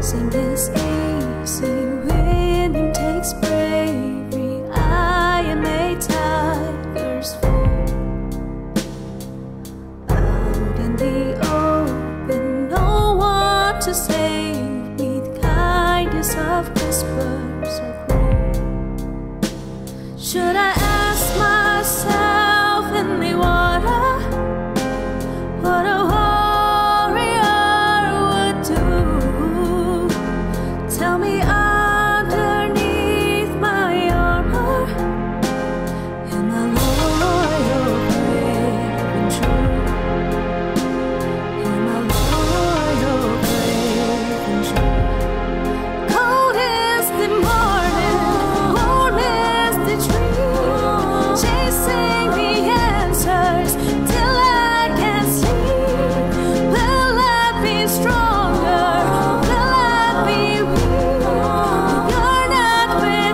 Losing is easy, winning takes bravery. I am a tiger's foal. Out in the open, no one to save me. The kindness of whispers are cruel. Should I ask myself in the water what a warrior would do? Tell me underneath my armor, am I loyal, brave and true? Am I loyal, brave and true? Cold is the morning, warm is the tree, chasing the answers till I can sleep. Will I be stronger? Will I be weak? You're not with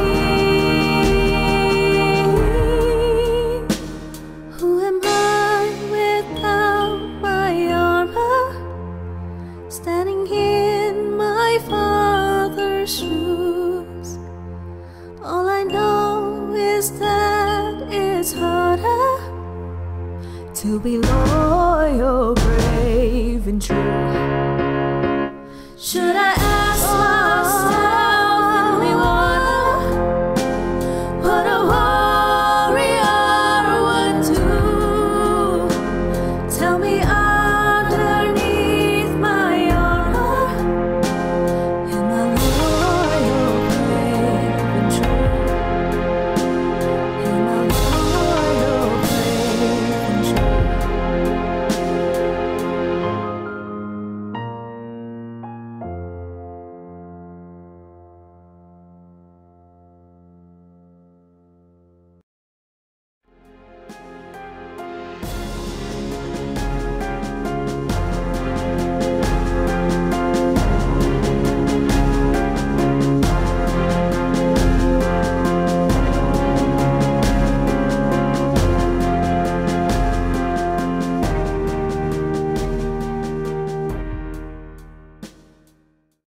me. Who am I without my armor? Standing in my father's shoes. All I know is that it's harder to be loyal, brave and true. Should I